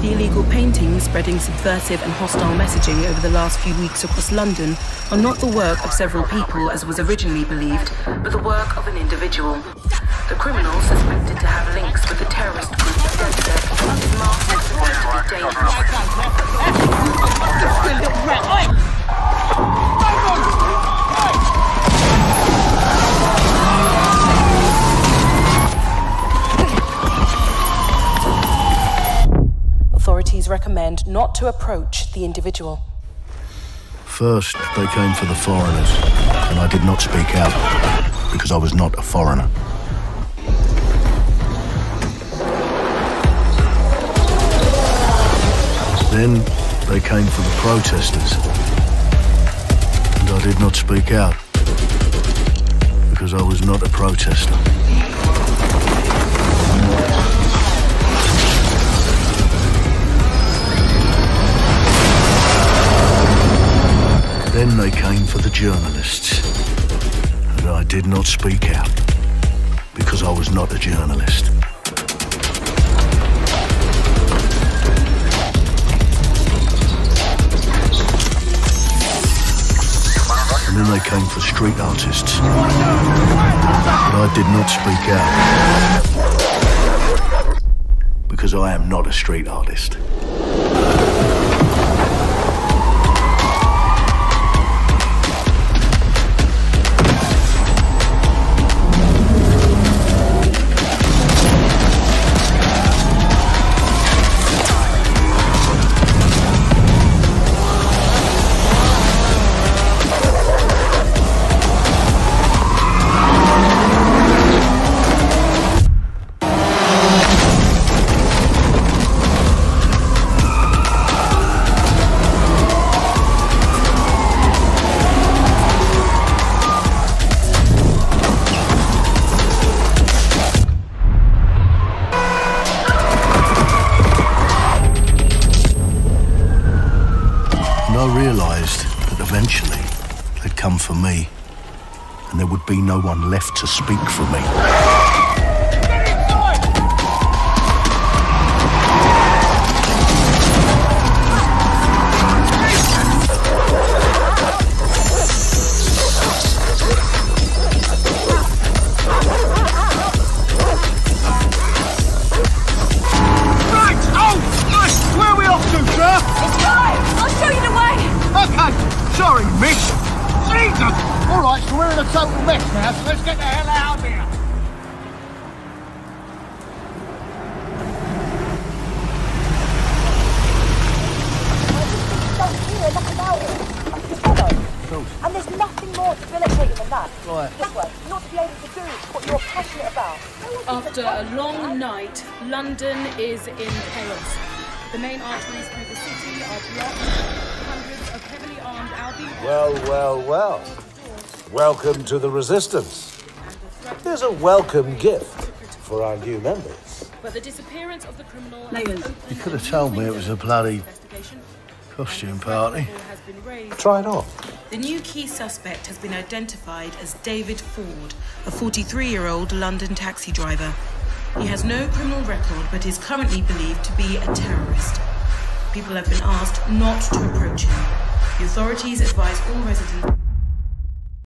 The illegal paintings spreading subversive and hostile messaging over the last few weeks across London are not the work of several people as was originally believed, but the work of an individual. The criminal, suspected to have links with the terrorist group DedSec, is marked as supposed to be dangerous. Authorities recommend not to approach the individual. First, they came for the foreigners, and I did not speak out, because I was not a foreigner. Then, they came for the protesters, and I did not speak out, because I was not a protester. Then they came for the journalists, and I did not speak out, because I was not a journalist. And then they came for street artists, but I did not speak out, because I am not a street artist. I realised that eventually they'd come for me, and there would be no one left to speak for me. Sorry, miss. Jesus! All right, so we're in a total mess now, so let's get the hell out of here. And there's nothing more debilitating than that. Right. This way, not to be able to do what you're passionate about. After a long night, London is in chaos. The main arteries through the city are blocked. Hundreds of heavily armed Albion... Well. Welcome to the Resistance. Here's a welcome gift for our new members. But the disappearance of the criminal... You could have told me it was a bloody costume party. Try it on. The new key suspect has been identified as David Ford, a 43-year-old London taxi driver. He has no criminal record, but is currently believed to be a terrorist. People have been asked not to approach him. The authorities advise all residents...